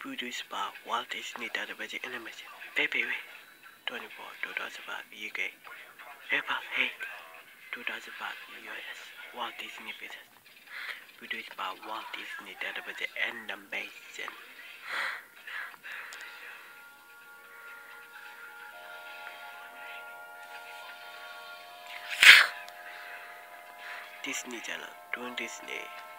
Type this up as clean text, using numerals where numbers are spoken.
produced by Walt Disney Television Animation, February 24, 2005, UK, April 8, 2005, US, Walt Disney Pictures, produced by Walt Disney Television Animation. Disney Channel, Toon Disney.